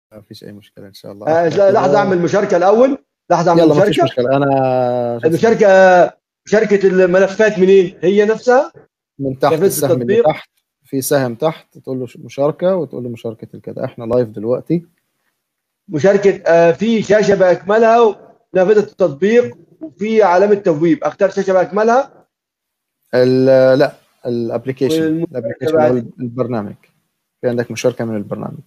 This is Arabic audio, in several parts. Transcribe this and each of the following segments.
ما فيش اي مشكله ان شاء الله. احنا كده. لحظه اعمل مشاركه الاول. لحظه اعمل يلا ما فيش مشاركه. مشكله. انا شو اسمه المشاركه، مشاركه الملفات منين هي نفسها؟ من تحت نافذه السهم اللي التطبيق. تحت. في سهم تحت تقول له مشاركه، وتقول له مشاركه الكذا. احنا لايف دلوقتي. مشاركه في شاشه باكملها ونافذه التطبيق وفي علامه تبويب، اختار شاشه باكملها. لا، الابلكيشن والمشاركه اللي هو بعد. البرنامج. في عندك مشاركه من البرنامج.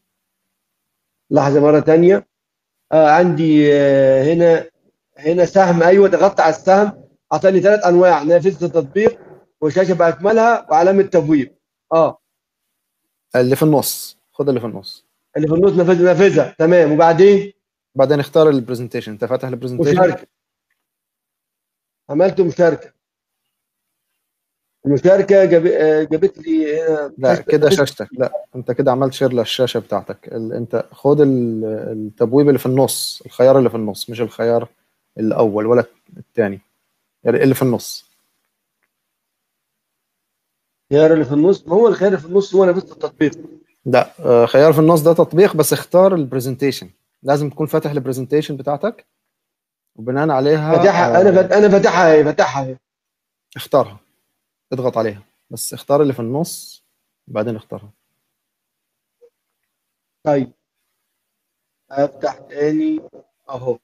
لحظه مره ثانيه. عندي هنا سهم، ايوه ضغطت على السهم اعطاني ثلاث انواع: نافذه التطبيق وشاشه باكملها وعلامه تبويب. اه اللي في النص، خد اللي في النص. اللي في النص نافذه تمام، وبعدين بعدين اختار البرزنتيشن. انت فاتح البرزنتيشن؟ مشاركه. عملت مشاركه. المشاركه جابت لي هنا لا كده نافذه. شاشتك. لا، انت كده عملت شير للشاشه بتاعتك. انت خد التبويب اللي في النص، الخيار اللي في النص، مش الخيار الاول ولا الثاني، يعني اللي في النص. الخيار اللي في النص، ما هو الخيار اللي في النص هو نافذه التطبيق. لا، خيار في النص ده تطبيق، بس اختار البرزنتيشن. لازم تكون فاتح البرزنتيشن بتاعتك، وبناء عليها فاتحها انا فاتحها اهي، فاتحها اهي. اختارها. اضغط عليها، بس اختار اللي في النص بعدين اختارها. طيب افتح تاني اهو.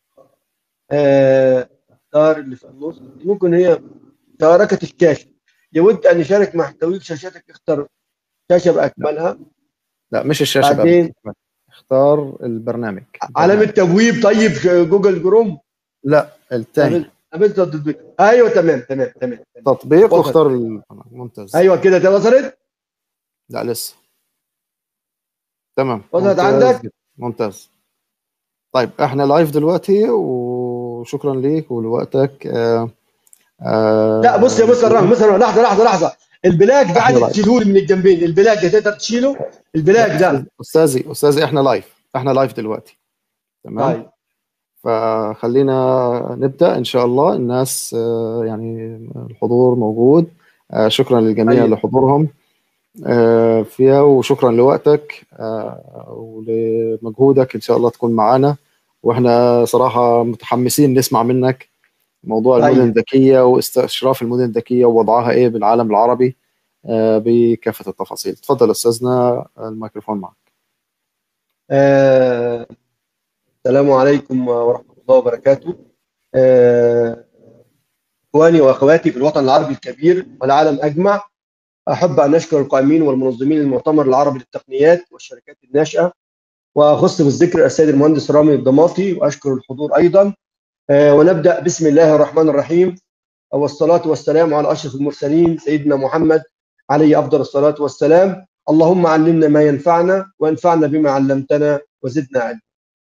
اختار اللي في النص، ممكن هي شاركت الشاشه. يود ان يشارك محتوي شاشتك، اختر شاشه لا، باكملها. لا مش الشاشه بقى. بعدين اختار البرنامج. علامه تبويب. طيب جوجل جروم. لا، الثاني. نافذه التطبيق، ايوه تمام تمام تمام تمام. تطبيق وصلت. واختار ممتاز. ايوه كده وصلت. لا لسه. تمام، وصلت ممتاز عندك. جدا. ممتاز. طيب احنا لايف دلوقتي، وشكرا ليك ولوقتك. لا بص يا مستر رحمه، مستر رحمة، لحظه لحظه لحظه. البلاك ده احنا عايزك لايف. تشيله لي من الجنبين، البلاك ده تقدر تشيله؟ لا البلاك ده. استاذي احنا لايف. احنا لايف دلوقتي. تمام. طيب. فخلينا نبدأ إن شاء الله. الناس يعني الحضور موجود. شكرا للجميع طيب. لحضورهم فيها، وشكرا لوقتك ولمجهودك. إن شاء الله تكون معنا، وإحنا صراحة متحمسين نسمع منك موضوع المدن طيب. الذكية واستشراف المدن الذكية ووضعها إيه بالعالم العربي بكافة التفاصيل. تفضل أستاذنا، الميكروفون معك. آه السلام عليكم ورحمه الله وبركاته. آه اخواني واخواتي في الوطن العربي الكبير والعالم اجمع، احب ان اشكر القائمين والمنظمين للمؤتمر العربي للتقنيات والشركات الناشئه، واخص بالذكر السيد المهندس رامي الضماطي، واشكر الحضور ايضا. ونبدا بسم الله الرحمن الرحيم، والصلاة والسلام على أشرف المرسلين سيدنا محمد عليه أفضل الصلاة والسلام. اللهم علمنا ما ينفعنا وانفعنا بما علمتنا وزدنا علما.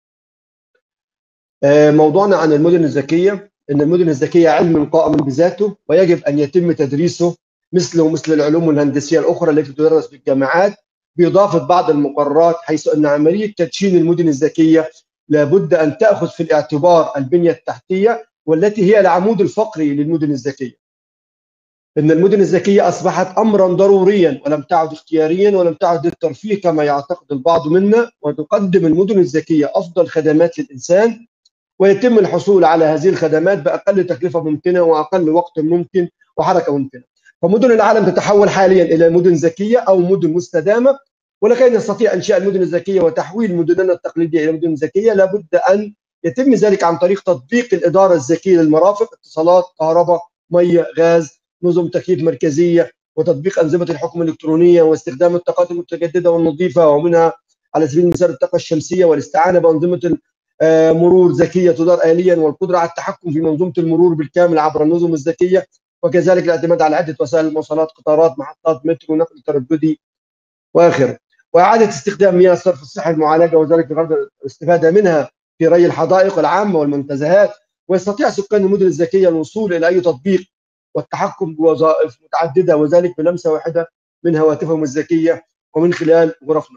موضوعنا عن المدن الذكية. إن المدن الذكية علم قائم بذاته، ويجب أن يتم تدريسه مثله مثل العلوم الهندسية الأخرى التي تدرس في الجامعات، بإضافة بعض المقررات، حيث أن عملية تدشين المدن الذكية لابد أن تأخذ في الاعتبار البنية التحتية، والتي هي العمود الفقري للمدن الذكية. إن المدن الذكية أصبحت أمرا ضروريا ولم تعد اختياريا ولم تعد للترفيه كما يعتقد البعض منا، وتقدم المدن الذكية أفضل خدمات للإنسان، ويتم الحصول على هذه الخدمات بأقل تكلفة ممكنة وأقل وقت ممكن وحركة ممكنة. فمدن العالم تتحول حاليا إلى مدن ذكية أو مدن مستدامة، ولكي نستطيع إنشاء المدن الذكية وتحويل مدننا التقليدية إلى مدن ذكية لابد أن يتم ذلك عن طريق تطبيق الإدارة الذكية للمرافق، اتصالات، كهرباء، مياه، غاز، نظم تكييف مركزية، وتطبيق أنظمة الحكم الإلكترونية، واستخدام الطاقات المتجددة والنظيفة، ومنها على سبيل المثال الطاقة الشمسية، والاستعانة بأنظمة مرور ذكية تدار آليا، والقدرة على التحكم في منظومة المرور بالكامل عبر النظم الذكية، وكذلك الاعتماد على عدة وسائل المواصلات، قطارات، محطات مترو، نقل ترددي وآخره. وإعادة استخدام مياه الصرف الصحي المعالجة، وذلك بغرض الاستفادة منها في ري الحدائق العامة والمنتزهات. ويستطيع سكان المدن الذكية الوصول إلى أي تطبيق والتحكم بوظائف متعددة، وذلك بلمسة واحدة من هواتفهم الذكية ومن خلال غرفنا.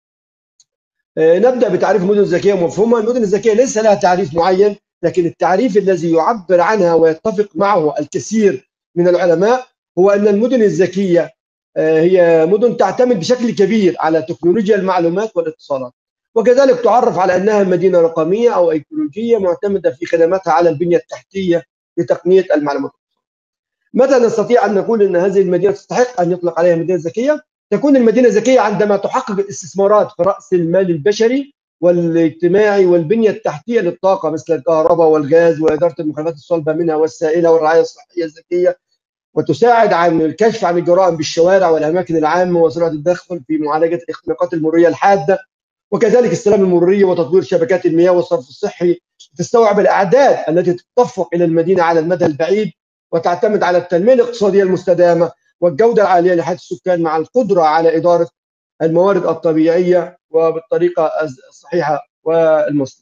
نبدأ بتعريف المدن الذكية ومفهومها. المدن الذكية ليس لها تعريف معين، لكن التعريف الذي يعبر عنها ويتفق معه الكثير من العلماء هو أن المدن الذكية هي مدن تعتمد بشكل كبير على تكنولوجيا المعلومات والاتصالات، وكذلك تعرف على أنها مدينة رقمية أو أيكولوجية معتمدة في خدماتها على البنية التحتية لتقنية المعلومات. متى نستطيع أن نقول أن هذه المدينة تستحق أن يطلق عليها مدينة ذكية؟ تكون المدينة ذكية عندما تحقق الاستثمارات في رأس المال البشري والاجتماعي والبنية التحتية للطاقة مثل الكهرباء والغاز وإدارة المخلفات الصلبة منها والسائلة والرعاية الصحية الذكية، وتساعد عن الكشف عن الجرائم بالشوارع والأماكن العامة وسرعة التدخل في معالجة الاختناقات المرورية الحادة، وكذلك السلام المرورية وتطوير شبكات المياه والصرف الصحي. تستوعب الأعداد التي تتدفق إلى المدينة على المدى البعيد، وتعتمد على التنمية الاقتصادية المستدامة والجودة العالية لحياة السكان مع القدرة على إدارة الموارد الطبيعية وبالطريقة الصحيحة والمثلى.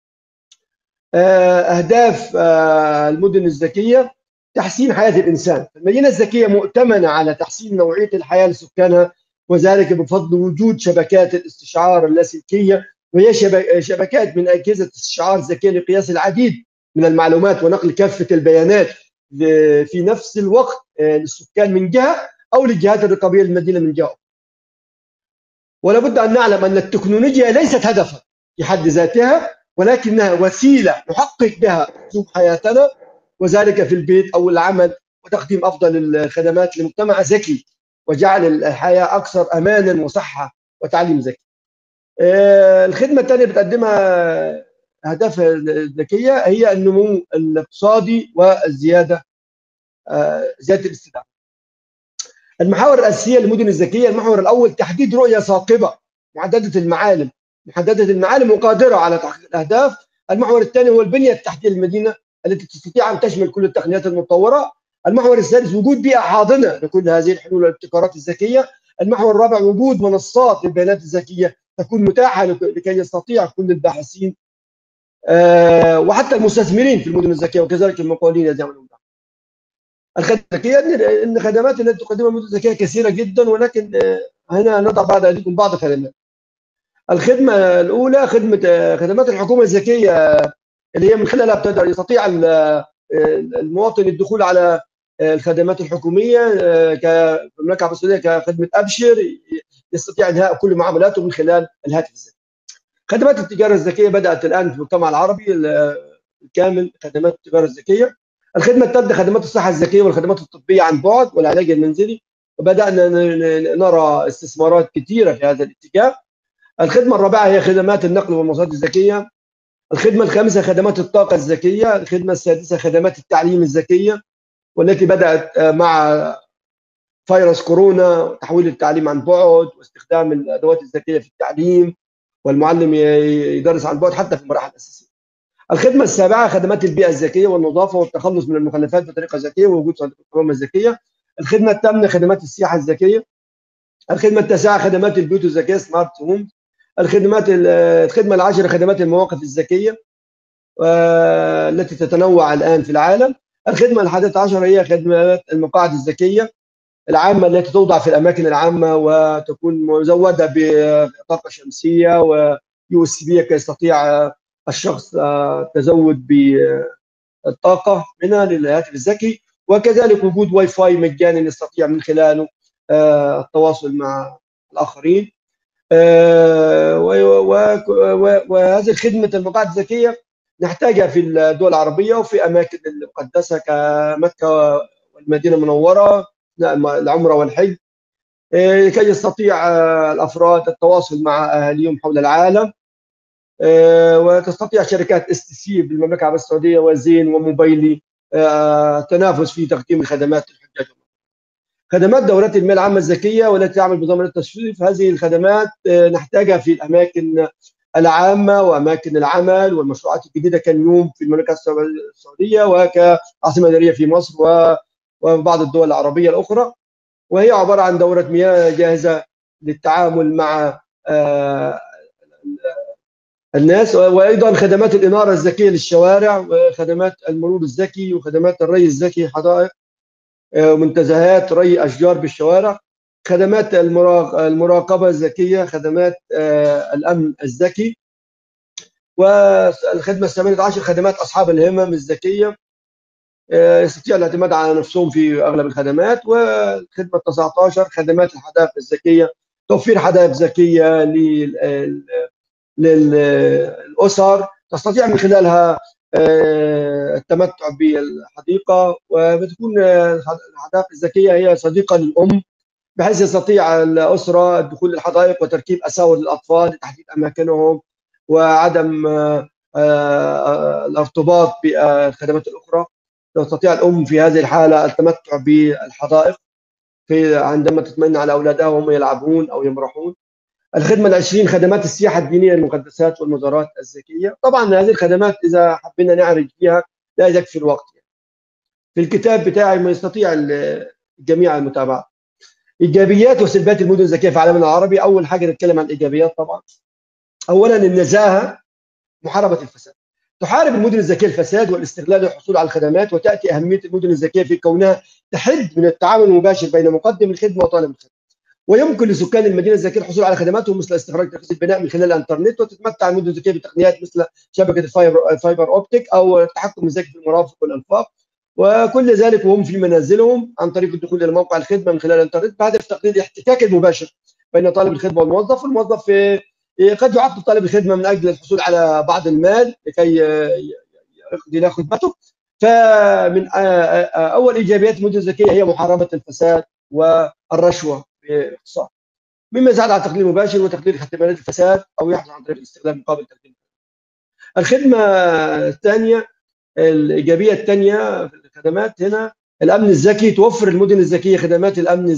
أهداف المدن الذكية: تحسين حياة الإنسان. المدينة الذكية مؤتمنة على تحسين نوعية الحياة لسكانها، وذلك بفضل وجود شبكات الاستشعار اللاسلكية، وهي شبكات من أجهزة استشعار ذكية لقياس العديد من المعلومات ونقل كافة البيانات في نفس الوقت للسكان من جهة أو للجهات الرقابية للمدينة من جهة. ولا بد أن نعلم أن التكنولوجيا ليست هدفا في حد ذاتها، ولكنها وسيلة نحقق بها أسلوب حياتنا، وذلك في البيت أو العمل، وتقديم أفضل الخدمات لمجتمع ذكي، وجعل الحياة أكثر أمانا وصحة وتعليم ذكي. الخدمة الثانية بتقدمها أهدافها الذكية هي النمو الاقتصادي والزيادة زيادة الاستدامة. المحاور الأساسية للمدن الذكية: المحور الأول تحديد رؤية ثاقبة محددة المعالم وقادرة على تحقيق الأهداف. المحور الثاني هو البنية التحتية للمدينة التي تستطيع أن تشمل كل التقنيات المتطورة. المحور الثالث وجود بيئة حاضنة لكل هذه الحلول والابتكارات الذكية. المحور الرابع وجود منصات للبيانات الذكية تكون متاحة لكي يستطيع كل الباحثين وحتى المستثمرين في المدن الذكية وكذلك المقاولين يعملون. الخدمات الذكية ان الخدمات التي تقدمها المدن الذكية كثيرة جدا، ولكن هنا نضع بعد ذلك بعض الخدمات. الخدمة الأولى خدمات الحكومة الذكية، اللي هي من خلالها بتقدر يستطيع المواطن الدخول على الخدمات الحكومية كمملكة العربية السعودية كخدمة أبشر، يستطيع إنهاء كل معاملاته من خلال الهاتف الذكي. خدمات التجارة الذكية بدأت الآن في المجتمع العربي الكامل خدمات التجارة الذكية. الخدمة الثالثة خدمات الصحة الذكية والخدمات الطبية عن بعد والعلاج المنزلي، وبدأنا نرى استثمارات كثيرة في هذا الاتجاه. الخدمة الرابعة هي خدمات النقل والمواصلات الذكية. الخدمة الخامسة خدمات الطاقة الذكية. الخدمة السادسة خدمات التعليم الذكية، والتي بدأت مع فيروس كورونا تحويل التعليم عن بعد واستخدام الأدوات الذكية في التعليم، والمعلم يدرس عن بعد حتى في المراحل الأساسية. الخدمة السابعة خدمات البيئة الذكية والنظافة والتخلص من المخلفات بطريقة ذكية ووجود صناديق الحمامة الذكية. الخدمة الثامنة خدمات السياحة الذكية. الخدمة التاسعة خدمات البيوت الذكية سمارت هوم. الخدمة العاشرة خدمات المواقف الذكية التي تتنوع الآن في العالم. الخدمة الحادية عشر هي خدمات المقاعد الذكية العامة التي توضع في الأماكن العامة وتكون مزودة بطاقة شمسية ويو اس بي كي يستطيع الشخص التزود بالطاقة منها للهاتف الذكي، وكذلك وجود واي فاي مجاني يستطيع من خلاله التواصل مع الآخرين. وهذه خدمة المقاعد الذكية نحتاجها في الدول العربية وفي أماكن المقدسة كمكة والمدينة المنورة العمرة والحج، لكي يستطيع الأفراد التواصل مع أهاليهم حول العالم. وتستطيع شركات استسي بالمملكة العربية السعودية وزين وموبايلي تنافس في تقديم الخدمات للحجاج. خدمات دورات المياه العامة الذكية والتي تعمل بضمان التشريف. هذه الخدمات نحتاجها في الأماكن العامة وأماكن العمل والمشروعات الجديدة كاليوم في المملكة السعودية وكعاصمة إدارية في مصر وبعض الدول العربية الأخرى، وهي عبارة عن دورة مياه جاهزة للتعامل مع الناس، وأيضا خدمات الإنارة الذكية للشوارع وخدمات المرور الذكي وخدمات الري الذكي حدائق ومنتزهات ري أشجار بالشوارع. خدمات المراقبة الذكية، خدمات الأمن الذكي. والخدمة الثامنة عشر خدمات أصحاب الهمم الذكية يستطيع الاعتماد على نفسهم في أغلب الخدمات. والخدمة 19 خدمات الحدائق الذكية، توفير حدائق ذكية للاسر تستطيع من خلالها التمتع بالحديقه، وبتكون الحدائق الذكيه هي صديقه للام، بحيث يستطيع الاسره الدخول للحدائق وتركيب اساور للاطفال لتحديد اماكنهم وعدم الارتباط بالخدمات الاخرى. تستطيع الام في هذه الحاله التمتع بالحدائق عندما تطمئن على اولادها وهم يلعبون او يمرحون. الخدمه ال20 خدمات السياحه الدينيه للمقدسات والمزارات الذكيه. طبعا هذه الخدمات اذا حبينا نعرج فيها لا يكفي الوقت. في الكتاب بتاعي ما يستطيع الجميع المتابعه. ايجابيات وسلبيات المدن الذكيه في عالمنا العربي. اول حاجه نتكلم عن الايجابيات طبعا. اولا النزاهه، محاربه الفساد. تحارب المدن الذكيه الفساد والاستغلال للحصول على الخدمات، وتاتي اهميه المدن الذكيه في كونها تحد من التعامل المباشر بين مقدم الخدمه وطالب الخدمه. ويمكن لسكان المدينه الذكيه الحصول على خدماتهم مثل استخراج ترخيص البناء من خلال الانترنت، وتتمتع المدن الذكيه بتقنيات مثل شبكه الفايبر اوبتيك او التحكم الذكي في المرافق والانفاق، وكل ذلك وهم في منازلهم عن طريق الدخول الى موقع الخدمه من خلال الانترنت بهدف تقليل الاحتكاك المباشر بين طالب الخدمه والموظف. والموظف قد يعطل طالب الخدمه من اجل الحصول على بعض المال لكي يقضي له خدمته. فمن اول ايجابيات المدن الذكيه هي محاربه الفساد والرشوه باختصار، مما يساعد على تقليل مباشر وتقليل احتمالات الفساد او يحصل عن طريق الاستخدام مقابل تقديم. الخدمه الثانيه، الايجابيه الثانيه في الخدمات هنا الامن الذكي. توفر المدن الذكيه خدمات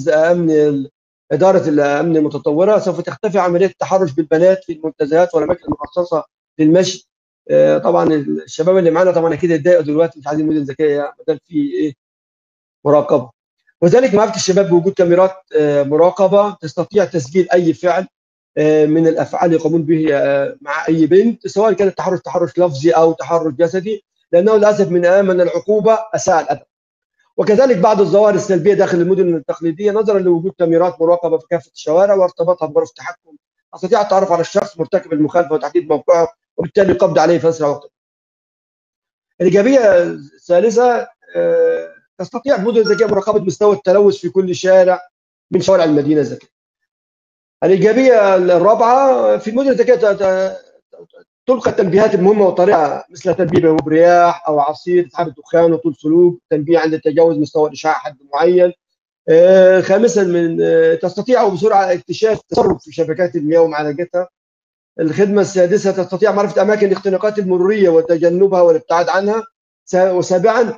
اداره الامن المتطوره. سوف تختفي عمليه التحرش بالبنات في المنتزهات والاماكن المخصصه للمشي. طبعا الشباب اللي معانا طبعا اكيد اتضايقوا دلوقتي، مش عايزين مدن ذكيه ما دام في مراقبه. وذلك معرفه الشباب بوجود كاميرات مراقبه تستطيع تسجيل اي فعل من الافعال اللي يقومون به مع اي بنت، سواء كان تحرش لفظي او تحرش جسدي، لانه للاسف من العقوبه اساء الادب. وكذلك بعض الظواهر السلبيه داخل المدن التقليديه نظرا لوجود كاميرات مراقبه في كافه الشوارع وارتباطها بغرف تحكم، استطيع التعرف على الشخص مرتكب المخالفه وتحديد موقعه، وبالتالي القبض عليه في اسرع وقت. الايجابيه الثالثه، تستطيع المدن الذكيه مراقبه مستوى التلوث في كل شارع من شوارع المدينه الذكيه. الايجابيه الرابعه، في المدن الذكيه تلقى التنبيهات المهمه والطريقه مثل تنبيه برياح او عصير، اسعاف الدخان وطول سلوك، تنبيه عند تجاوز مستوى الاشعاع حد معين. خامسا، تستطيع بسرعه اكتشاف التصرف في شبكات المياه ومعالجتها. الخدمه السادسه، تستطيع معرفه اماكن الاختناقات المروريه وتجنبها والابتعاد عنها. وسابعا،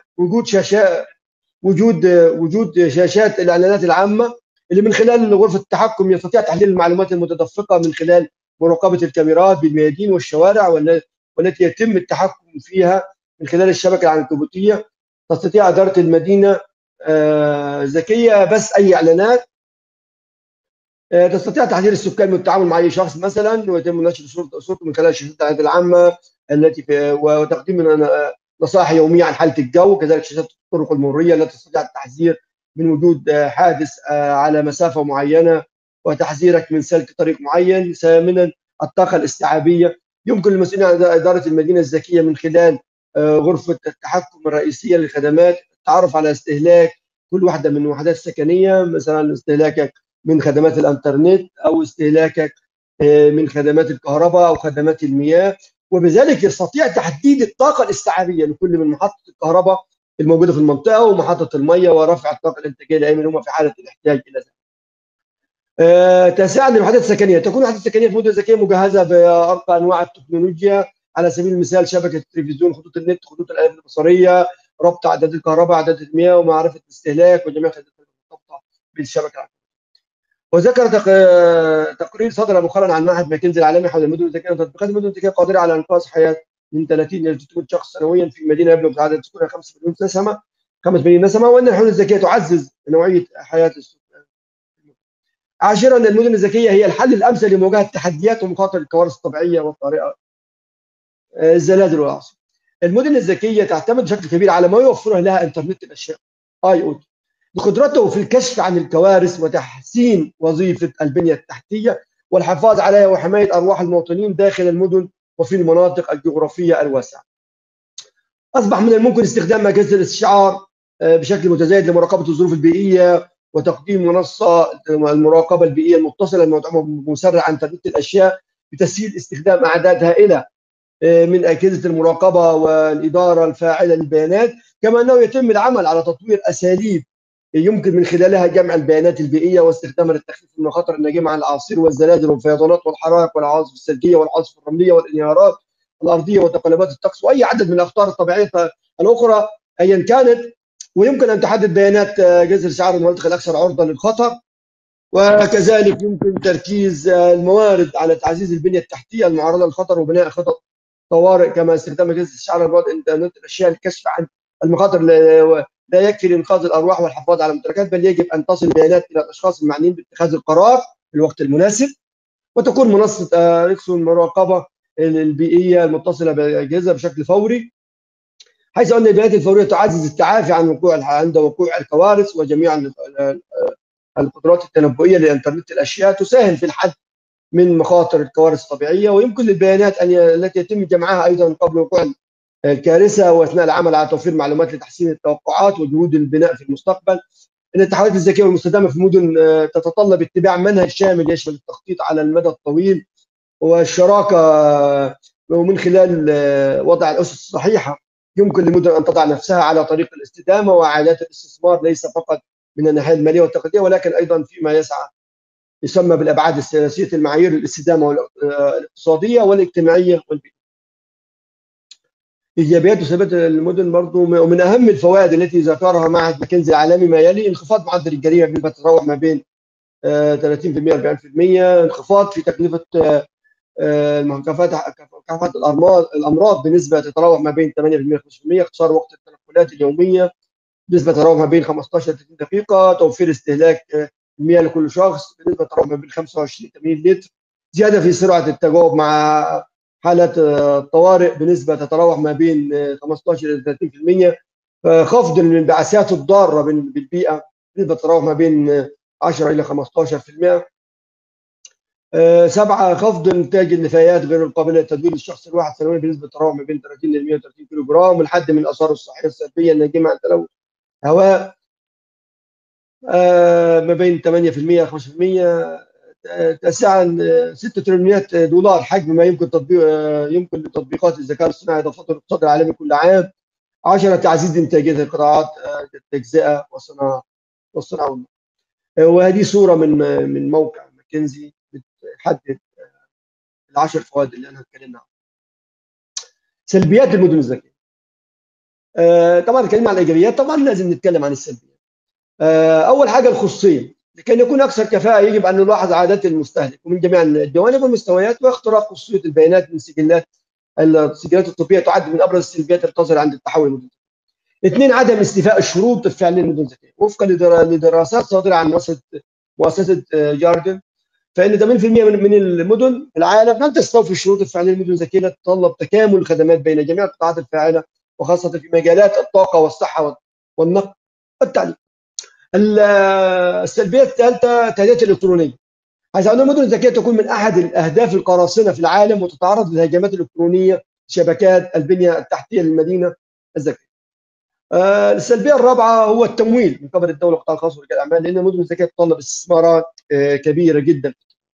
وجود شاشات الاعلانات العامه اللي من خلال غرفه التحكم يستطيع تحليل المعلومات المتدفقه من خلال مراقبه الكاميرات بالميادين والشوارع والتي يتم التحكم فيها من خلال الشبكه العنكبوتيه. تستطيع اداره المدينه ذكيه بس اي اعلانات. تستطيع تحذير السكان من التعامل مع اي شخص مثلا، ويتم نشر صورته من خلال الشاشات الاعلانات العامه وتقديم نصائح يوميه عن حاله الجو. كذلك شاشات الطرق المروريه التي تستطيع التحذير من وجود حادث على مسافه معينه وتحذيرك من سلك طريق معين. ثامنا، الطاقه الاستيعابيه. يمكن للمسؤولين عن اداره المدينه الذكيه من خلال غرفه التحكم الرئيسيه للخدمات التعرف على استهلاك كل واحده من الوحدات السكنيه، مثلا استهلاكك من خدمات الانترنت او استهلاكك من خدمات الكهرباء او خدمات المياه، وبذلك يستطيع تحديد الطاقه الاستيعابيه لكل من محطه الكهرباء الموجوده في المنطقه ومحطه المياه، ورفع الطاقه الانتاجيه لاي هم في حاله الاحتياج الى ذلك. تساعد الوحدات السكنيه. تكون الوحدات السكنيه في مدن ذكيه مجهزه بارقى انواع التكنولوجيا، على سبيل المثال شبكه التلفزيون، خطوط النت، خطوط الالات البصريه، ربط عدادات الكهرباء، عدادات المياه، ومعرفه الاستهلاك وجميع الخدمات المرتبطه بالشبكه. وذكر تقرير صدر مؤخرا عن معهد ماكنزي العالمي حول المدن الذكيه وتطبيقات المدن الذكيه قادره على انقاذ حياه من 30 الى 300 شخص سنويا في مدينه يبلغ عدد سكانها 5 مليون نسمه، وان الحلول الذكيه تعزز نوعيه حياه السكان. عاشرا، المدن الذكيه هي الحل الامثل لمواجهه تحديات ومخاطر الكوارث الطبيعيه والطارئه، الزلازل والاعاصير. المدن الذكيه تعتمد بشكل كبير على ما يوفره لها انترنت الاشياء IoT بقدرته في الكشف عن الكوارث وتحسين وظيفه البنيه التحتيه والحفاظ عليها وحمايه ارواح المواطنين داخل المدن وفي المناطق الجغرافيه الواسعه. اصبح من الممكن استخدام اجهزه الاستشعار بشكل متزايد لمراقبه الظروف البيئيه وتقديم منصه المراقبه البيئيه المتصله المدعومه بمسرع انترنت الاشياء بتسهيل استخدام اعداد هائله من اجهزه المراقبه والاداره الفاعله للبيانات، كما انه يتم العمل على تطوير اساليب يمكن من خلالها جمع البيانات البيئيه واستخدامها للتخفيف من المخاطر الناجمه عن الاعاصير والزلازل والفيضانات والحرائق والعواصف الثلجيه والعواصف الرمليه والانهيارات الارضيه وتقلبات الطقس واي عدد من الاخطار الطبيعيه الاخرى ايا كانت. ويمكن ان تحدد بيانات جذر سعر المناطق الاكثر عرضه للخطر. وكذلك يمكن تركيز الموارد على تعزيز البنيه التحتيه المعرضه للخطر وبناء خطط طوارئ، كما استخدام اجهزه الشعر البعد انترنت الاشياء للكشف عن المخاطر. لا يكفي لانقاذ الارواح والحفاظ على الممتلكات، بل يجب ان تصل البيانات الى الاشخاص المعنيين باتخاذ القرار في الوقت المناسب. وتكون منصه ريكسون المراقبه البيئيه المتصله بالاجهزه بشكل فوري، حيث ان البيانات الفوريه تعزز التعافي عند وقوع الكوارث. وجميع القدرات التنبؤيه للانترنت الاشياء تساهم في الحد من مخاطر الكوارث الطبيعيه. ويمكن للبيانات التي يتم جمعها ايضا قبل وقوع الكارثه واثناء العمل على توفير معلومات لتحسين التوقعات وجهود البناء في المستقبل. ان التحولات الذكيه والمستدامه في المدن تتطلب اتباع منهج شامل يشمل التخطيط على المدى الطويل والشراكه، ومن خلال وضع الاسس الصحيحه يمكن للمدن ان تضع نفسها على طريق الاستدامه وعادات الاستثمار، ليس فقط من الناحيه الماليه والتقنيه ولكن ايضا فيما يسمى بالابعاد السياسيه، المعايير الاستدامه الاقتصاديه والاجتماعيه والبيئيه. ايجابيات وسلبيات المدن برضه، ومن اهم الفوائد التي ذكرها معهد ماكنزي العالمي ما يلي: انخفاض معدل الجريمه بنسبه تتراوح ما بين 30% 40%، انخفاض في تكلفه مكافحه الامراض بنسبه تتراوح ما بين 8% 5%، اختصار وقت التنقلات اليوميه بنسبه تتراوح ما بين 15 ل 30 دقيقه، توفير استهلاك المياه لكل شخص بنسبه تتراوح ما بين 25 ل 80 لتر، زياده في سرعه التجاوب مع حالات الطوارئ بنسبه تتراوح ما بين 15 الى 30%، خفض الانبعاثات الضاره بالبيئه بنسبه تتراوح ما بين 10 الى 15%، 7 خفض انتاج النفايات غير القابله للتدوير للشخص الواحد سنويا بنسبه تتراوح ما بين 30 ل 130 كيلو جرام، والحد من الاثار الصحيه السلبيه الناجمه عن تلوث هواء ما بين 8% 5%، تسعا 6 تريليونات دولار حجم ما يمكن يمكن لتطبيقات الذكاء الاصطناعي اضافته للاقتصاد العالمي كل عام. 10 تعزيز انتاجيه القطاعات التجزئه والصناعه. وهذه صوره من موقع ماكنزي بتحدد ال10 فوائد اللي انا اتكلمنا عنها. سلبيات المدن الذكيه. طبعا اتكلمنا عن الايجابيات، طبعا لازم نتكلم عن السلبيات. اول حاجه الخصوصيه. لكي يكون اكثر كفاءه يجب ان نلاحظ عادات المستهلك ومن جميع الجوانب والمستويات، واختراق خصوصيه البيانات من السجلات الطبيه تعد من ابرز السلبيات اللي تظهر عند التحول المدن. 2 عدم استيفاء الشروط الفعليه للمدن الذكيه. وفقا لدراسات صادره عن مؤسسه جاردن، فان 80% من المدن في العالم لم تستوفي الشروط الفعليه للمدن الذكيه التي تتطلب تكامل الخدمات بين جميع القطاعات الفاعله، وخاصه في مجالات الطاقه والصحه والنقل والتعليم. السلبيه الثالثه التهديدات الالكترونيه، حيث ان المدن الذكيه تكون من احد الاهداف القراصنه في العالم وتتعرض للهجمات الالكترونيه شبكات البنيه التحتيه للمدينه الذكيه. السلبيه الرابعه هو التمويل من قبل الدوله والقطاع الخاص ورجال الاعمال، لان المدن الذكيه تتطلب استثمارات كبيره جدا.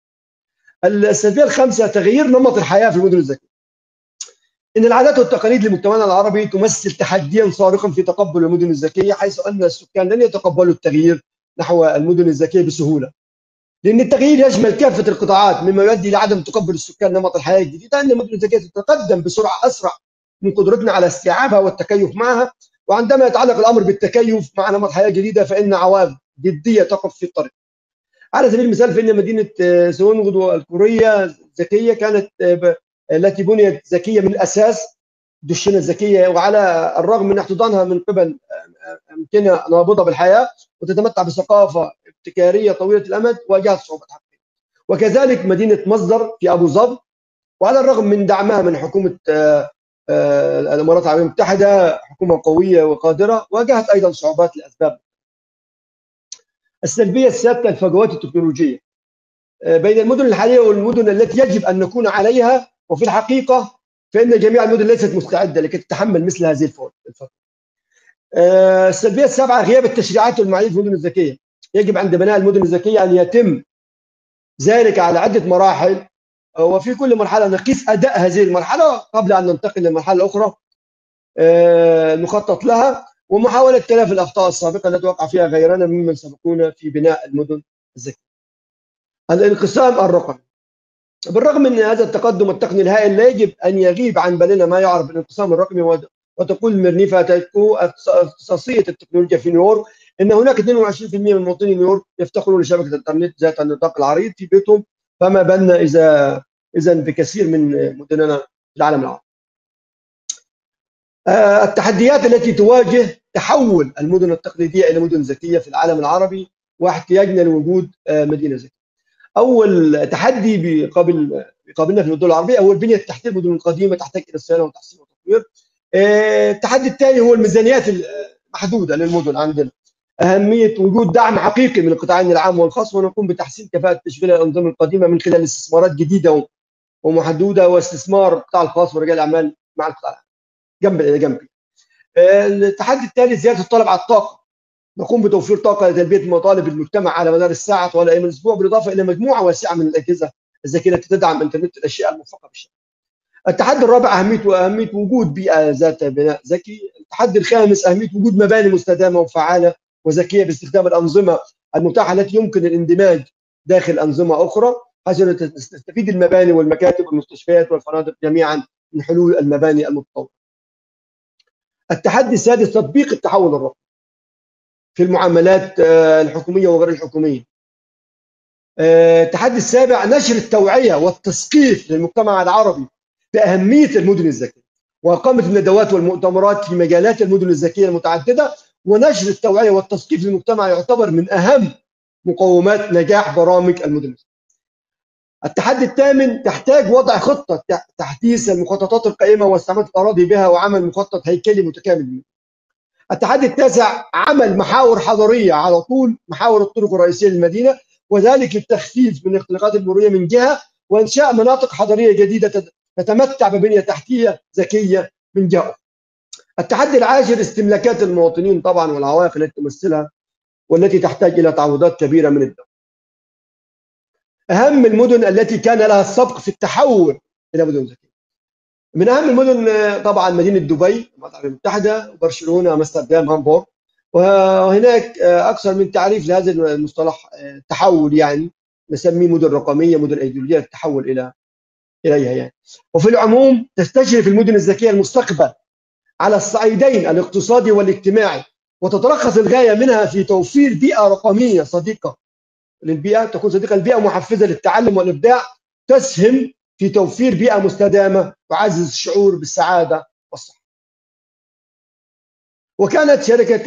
السلبيه الخامسه تغيير نمط الحياه في المدن الذكيه. ان العادات والتقاليد لمجتمعنا العربي تمثل تحديا صارخا في تقبل المدن الذكيه، حيث ان السكان لن يتقبلوا التغيير نحو المدن الذكيه بسهوله. لان التغيير يشمل كافه القطاعات، مما يؤدي الى عدم تقبل السكان نمط الحياه الجديد، ان المدن الذكيه تتقدم بسرعه اسرع من قدرتنا على استيعابها والتكيف معها. وعندما يتعلق الامر بالتكيف مع نمط حياه جديده فان عوامل جديه تقف في الطريق. على سبيل المثال فإن مدينة سيونغ الكورية الذكية كانت التي بنيت ذكية من الأساس، دشنة ذكية، وعلى الرغم من احتضانها من قبل أمكنة نابضة بالحياة وتتمتع بثقافة ابتكارية طويلة الأمد، واجهت صعوبات حقيقية. وكذلك مدينة مصدر في أبو ظبي، وعلى الرغم من دعمها من حكومة الإمارات العربية المتحدة، حكومة قوية وقادرة، واجهت أيضا صعوبات لأسباب. السلبية السادسة الفجوات التكنولوجية بين المدن الحالية والمدن التي يجب أن نكون عليها، وفي الحقيقة فإن جميع المدن ليست مستعدة لكي تتحمل مثل هذه الفترة. السلبية السابعة غياب التشريعات والمعايير في المدن الذكية. يجب عند بناء المدن الذكية أن يتم ذلك على عدة مراحل وفي كل مرحله نقيس اداء هذه المرحله قبل ان ننتقل للمرحله الاخرى المخطط لها، ومحاوله تلافي الاخطاء السابقه التي وقع فيها غيرنا ممن سبقونا في بناء المدن الذكيه. الانقسام الرقمي. بالرغم من هذا التقدم التقني الهائل لا يجب ان يغيب عن بالنا ما يعرف بالانقسام الرقمي. وتقول ميرنيفا تايكو اختصاصيه التكنولوجيا في نيويورك ان هناك 22% من مواطني نيويورك يفتقرون لشبكه الانترنت ذات النطاق العريض في بيتهم، فما بالنا اذا بكثير من مدننا في العالم العربي. التحديات التي تواجه تحول المدن التقليديه الى مدن ذكيه في العالم العربي واحتياجنا لوجود مدينه ذكيه. اول تحدي بيقابلنا في الدول العربيه هو البنيه التحتيه. المدن القديمه تحتاج الى صيانه وتحسين وتطوير. التحدي الثاني هو الميزانيات المحدوده للمدن عندنا. اهميه وجود دعم حقيقي من القطاعين العام والخاص، ونقوم بتحسين كفاءه تشغيل الانظمه القديمه من خلال استثمارات جديده ومحدوده، واستثمار القطاع الخاص ورجال الاعمال مع القطاع العام جنب الى جنب. التحدي الثالث زياده الطلب على الطاقه. نقوم بتوفير طاقه لتلبيه مطالب المجتمع على مدار الساعه طوال ايام الاسبوع، بالاضافه الى مجموعه واسعه من الاجهزه الذكيه التي تدعم انترنت الاشياء الموفقه بالشبكه. التحدي الرابع اهميه وجود بيئه ذات بناء ذكي. التحدي الخامس اهميه وجود مباني مستدامه وفعاله وذكيه باستخدام الانظمه المتاحه التي يمكن الاندماج داخل انظمه اخرى، حيث تستفيد المباني والمكاتب والمستشفيات والفنادق جميعا من حلول المباني المتطوره. التحدي السادس تطبيق التحول الرقمي في المعاملات الحكوميه وغير الحكوميه. التحدي السابع نشر التوعيه والتثقيف للمجتمع العربي باهميه المدن الذكيه، واقامه الندوات والمؤتمرات في مجالات المدن الذكيه المتعدده. ونشر التوعيه والتثقيف للمجتمع يعتبر من اهم مقومات نجاح برامج المدن الذكيه. التحدي الثامن تحتاج وضع خطه تحديث المخططات القائمه واستعمال الاراضي بها وعمل مخطط هيكلي متكامل. التحدي التاسع عمل محاور حضريه على طول محاور الطرق الرئيسيه للمدينه، وذلك للتخفيف من الاختناقات المروريه من جهه، وانشاء مناطق حضريه جديده تتمتع ببنيه تحتيه ذكيه من جهه. التحدي العاشر استملاكات المواطنين طبعا والعوائق التي تمثلها والتي تحتاج الى تعويضات كبيره من الدوله. اهم المدن التي كان لها السبق في التحول الى مدن ذكيه. من اهم المدن طبعا مدينه دبي الامارات العربيه المتحده، وبرشلونه، امستردام، هامبورغ. وهناك اكثر من تعريف لهذا المصطلح تحول، يعني نسميه مدن رقميه، مدن ايديولوجيه التحول اليها يعني. وفي العموم تستشرف المدن الذكيه المستقبل على الصعيدين الاقتصادي والاجتماعي، وتتركز الغايه منها في توفير بيئه رقميه صديقه للبيئه، تكون صديقه للبيئه ومحفزه للتعلم والابداع، تسهم في توفير بيئه مستدامه تعزز الشعور بالسعاده والصحه. وكانت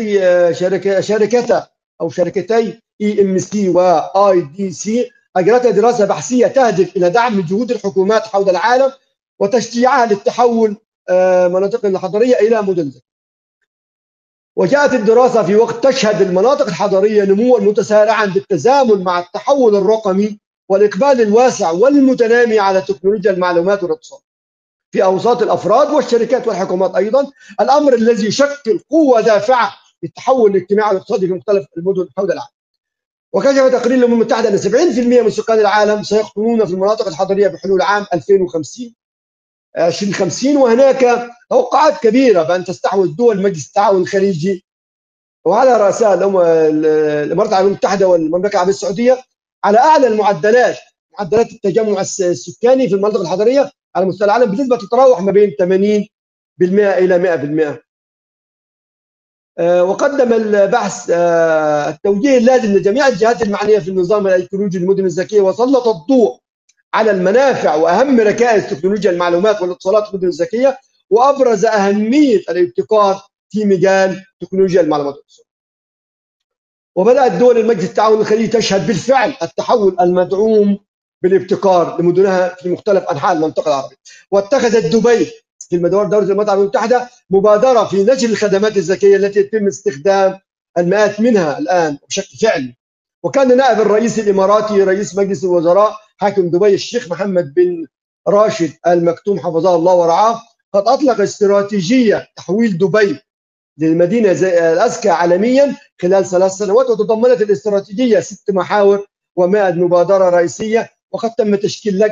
شركتي EMC وIDC اجرتا دراسه بحثيه تهدف الى دعم جهود الحكومات حول العالم وتشجيعها للتحول مناطقنا الحضريه الى مدن ذكيه. وجاءت الدراسه في وقت تشهد المناطق الحضريه نموا متسارعا بالتزامن مع التحول الرقمي والاقبال الواسع والمتنامي على تكنولوجيا المعلومات والاتصال في اوساط الافراد والشركات والحكومات ايضا، الامر الذي يشكل قوه دافعه للتحول الاجتماعي والاقتصادي في مختلف المدن حول العالم. وكشف تقرير الامم المتحده ان 70% من سكان العالم سيقطنون في المناطق الحضريه بحلول عام 2050، وهناك توقعات كبيره بان تستحوذ دول مجلس التعاون الخليجي وعلى راسها الامارات العربيه المتحده والمملكه العربيه السعوديه على اعلى معدلات التجمع السكاني في المناطق الحضريه على مستوى العالم بنسبه تتراوح ما بين 80% الى 100%. وقدم البحث التوجيه اللازم لجميع الجهات المعنيه في النظام الايكولوجي للمدن الذكيه، وسلط الضوء على المنافع واهم ركائز تكنولوجيا المعلومات والاتصالات في المدن الذكيه، وابرز اهميه الابتكار في مجال تكنولوجيا المعلومات والاتصالات. وبدات دول المجلس التعاون الخليجي تشهد بالفعل التحول المدعوم بالابتكار لمدنها في مختلف انحاء المنطقه العربيه، واتخذت دبي في مدار دوله الامارات العربيه المتحده مبادره في نشر الخدمات الذكيه التي يتم استخدام المئات منها الان بشكل فعلي. وكان نائب الرئيس الاماراتي رئيس مجلس الوزراء حاكم دبي الشيخ محمد بن راشد آل مكتوم حفظه الله ورعاه قد اطلق استراتيجيه تحويل دبي للمدينه الاذكى عالميا خلال 3 سنوات، وتضمنت الاستراتيجيه 6 محاور و100 مبادره رئيسيه. وقد تم تشكيل لجنه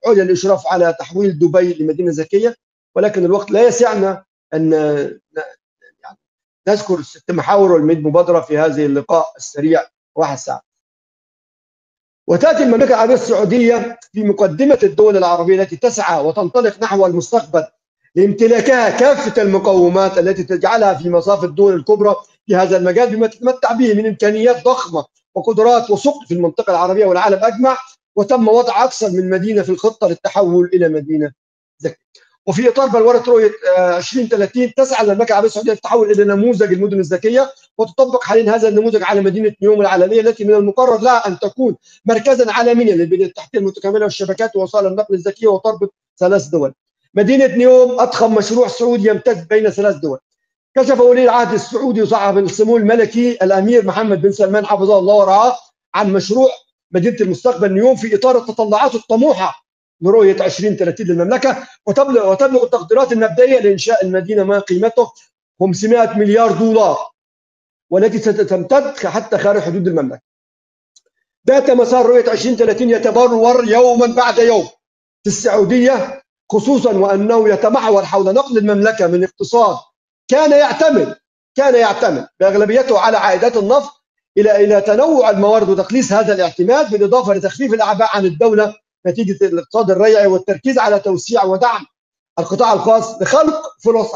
عليا للاشراف على تحويل دبي لمدينه ذكيه، ولكن الوقت لا يسعنا ان يعني نذكر الست محاور والمبادره في هذه اللقاء السريع 1 ساعه. وتاتي المملكه العربيه السعوديه في مقدمه الدول العربيه التي تسعى وتنطلق نحو المستقبل لامتلاكها كافه المقومات التي تجعلها في مصاف الدول الكبرى في هذا المجال، بما تتمتع به من امكانيات ضخمه وقدرات وسقف في المنطقه العربيه والعالم اجمع. وتم وضع اكثر من مدينه في الخطه للتحول الى مدينه ذكيه. وفي اطار بلوره رؤيه 2030 تسعى المملكه العربيه السعوديه للتحول الى نموذج المدن الذكيه، وتطبق حاليا هذا النموذج على مدينه نيوم العالميه التي من المقرر لها ان تكون مركزا عالميا للبنيه التحتيه المتكامله والشبكات ووسائل النقل الذكيه، وتربط 3 دول. مدينه نيوم اضخم مشروع سعودي يمتد بين 3 دول. كشف ولي العهد السعودي وصاحب السمو الملكي الامير محمد بن سلمان حفظه الله ورعاه عن مشروع مدينه المستقبل نيوم في اطار التطلعات الطموحه لرؤيه 2030 للمملكه، وتبلغ التقديرات المبدئيه لانشاء المدينه ما قيمته 500 مليار دولار، والتي ستمتد حتى خارج حدود المملكه. بات مسار رؤيه 2030 يتبلور يوما بعد يوم في السعوديه، خصوصا وانه يتمحور حول نقل المملكه من اقتصاد كان يعتمد باغلبيته على عائدات النفط الى تنوع الموارد وتقليص هذا الاعتماد، بالاضافه لتخفيف الاعباء عن الدوله نتيجه الاقتصاد الريعي والتركيز على توسيع ودعم القطاع الخاص لخلق فرص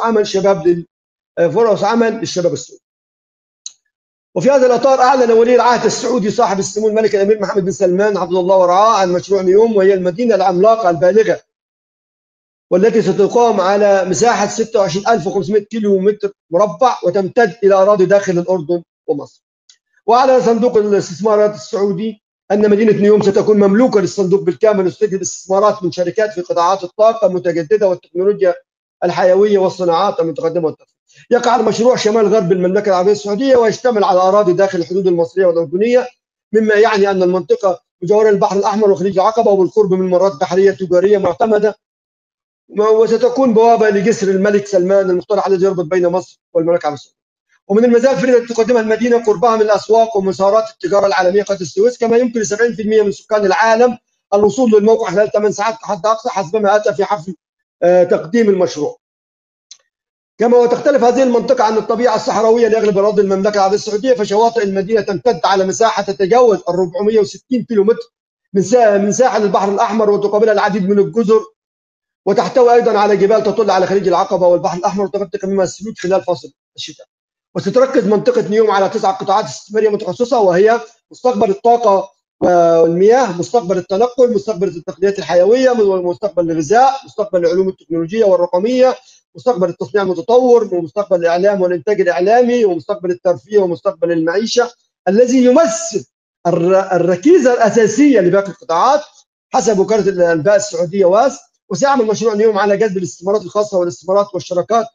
عمل للشباب السعودي. وفي هذا الاطار اعلن ولي العهد السعودي صاحب السمو الملكي الامير محمد بن سلمان حفظه الله ورعاه عن مشروع نيوم، وهي المدينه العملاقه البالغه والتي ستقام على مساحه 26500 كيلو متر مربع وتمتد الى اراضي داخل الاردن ومصر. واعلن صندوق الاستثمارات السعودي ان مدينه نيوم ستكون مملوكه للصندوق بالكامل، وستجذب استثمارات من شركات في قطاعات الطاقه المتجدده والتكنولوجيا الحيويه والصناعات المتقدمه والترفيه. يقع المشروع شمال غرب المملكه العربيه السعوديه ويشتمل على اراضي داخل الحدود المصريه والاردنيه، مما يعني ان المنطقه مجاوره للبحر الاحمر وخليج العقبه وبالقرب من ممرات بحريه تجاريه معتمده، وستكون بوابه لجسر الملك سلمان المقترح الذي يربط بين مصر والمملكه العربيه السعوديه. ومن المزايا الفريده التي تقدمها المدينه قربها من الاسواق ومسارات التجاره العالميه قناه السويس، كما يمكن ل 70% من سكان العالم الوصول للموقع خلال 8 ساعات كحد اقصى حسب ما اتى في حفل تقديم المشروع. كما وتختلف هذه المنطقه عن الطبيعه الصحراويه لاغلب اراضي المملكه العربيه السعوديه، فشواطئ المدينه تمتد على مساحه تتجاوز ال 460 كيلومتر من ساحل البحر الاحمر، وتقابلها العديد من الجزر، وتحتوي ايضا على جبال تطل على خليج العقبه والبحر الاحمر وتغطي كمية الثلوج خلال فصل الشتاء. وستركز منطقه نيوم على 9 قطاعات استثماريه متخصصه، وهي مستقبل الطاقه والمياه، مستقبل التنقل، مستقبل التقنيات الحيويه، مستقبل الغذاء، مستقبل العلوم التكنولوجيه والرقميه، مستقبل التصنيع المتطور، ومستقبل الاعلام والانتاج الاعلامي، ومستقبل الترفيه، ومستقبل المعيشه، الذي يمثل الركيزه الاساسيه لباقي القطاعات حسب وكاله الانباء السعوديه واس. وسيعمل مشروع نيوم على جذب الاستثمارات الخاصه والاستثمارات والشراكات.